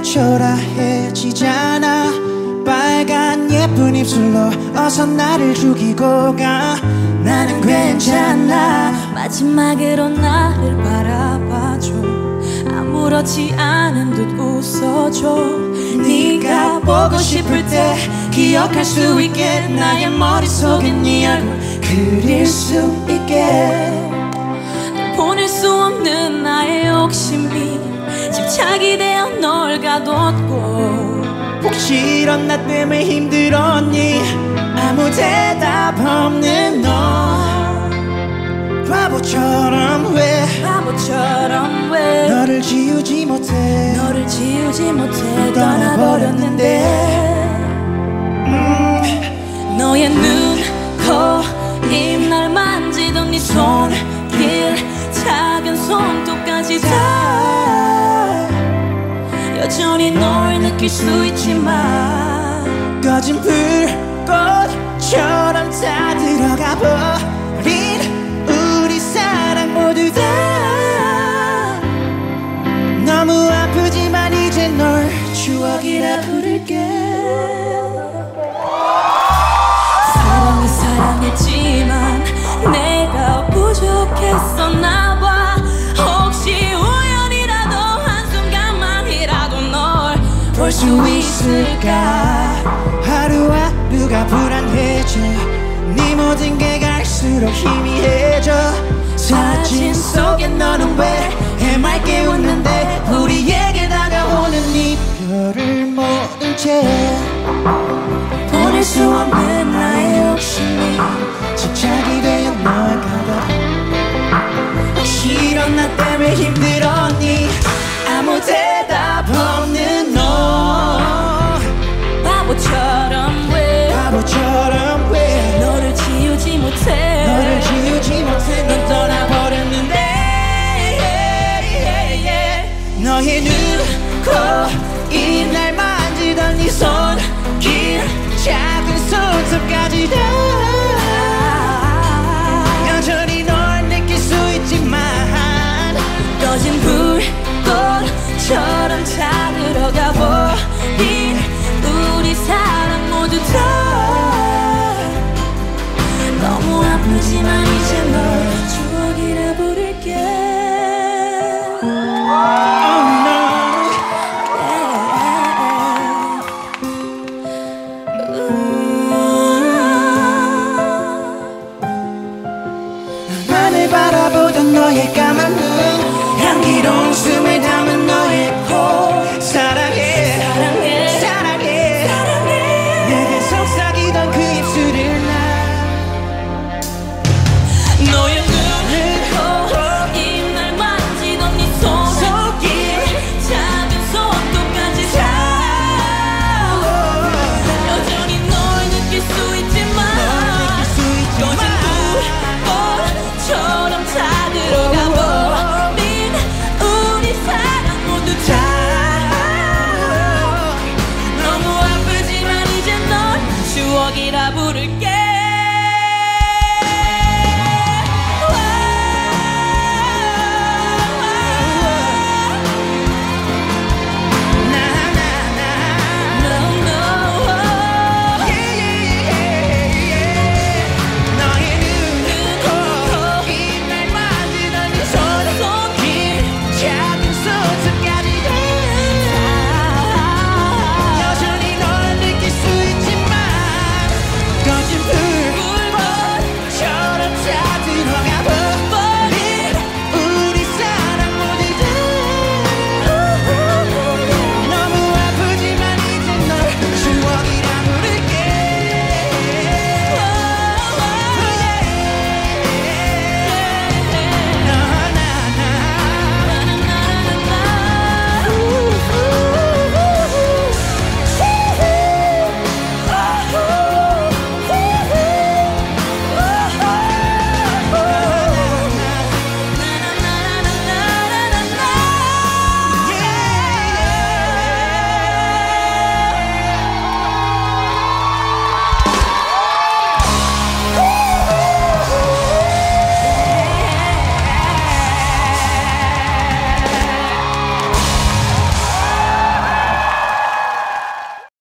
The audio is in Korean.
초라해지잖아. 빨간 예쁜 입술로 어서 나를 죽이고 가. 나는 괜찮아. 마지막으로 나를 바라봐줘. 아무렇지 않은 듯 웃어줘. 네가 보고 싶을 때 기억할 수 있게 나의 머릿속에 네 얼굴 그릴 수 있게. 보낼 수 없는 나의 욕심이 집착이 되어 널 가뒀고. 혹시 이런 나 때문에 힘들었니? 아무 대답 없는 너. 바보처럼 왜 너를 지우지 못해 떠나버렸는데. 너의 눈, 코, 입 날 만지던 네 손길 작은 손톱까지 다 여전히 널 느낄 수 있지만 꺼진 불꽃처럼 다 들어가 버린 우리 사랑 모두 다 너무 아프지만 이제 널 추억이라 부를게. 사랑했지만 내가 부족했었나 봐. 혹시 우연이라도 한순간만이라도 널 볼 수 있을까. 하루하루가 불안해져. 네 모든 게 갈수록 희미해져. 사진 속에 너는 왜 해맑게 웃는데 우리에게 다가오는 이별을 모른 채 보낼 수 없는 나의 욕심이 집착이 되어 널 가둬. 혹시 이런 나 때문에 힘들었니? 아무 대답 없는 너. 바보처럼 왜 너를 지우지 못해 넌 떠나버렸는데. 너의 눈, 코, 입 날 만지던 네 손길 작은 손톱까지 다 여전히 널 느낄 수 있지만 꺼진 불꽃처럼 다 들어가 버린 우리 사랑 모두 다 너무 아프지만 이제 널 추억이라 부를게. 나만을 바라보던 너의 까만 눈, 향기로운 숨을 담은 너의 코. 사랑해 내게 속삭이던 그 입술을 나. 너의 눈, 코, 입 날 만지던 네 손길 작은 손톱까지 다 여전히 널 느낄 수 있지만 꺼진 불꽃처럼 다 들어가 버린 우리 사랑 모두 다 너무 아프지만 이제 널 추억이라 부를게.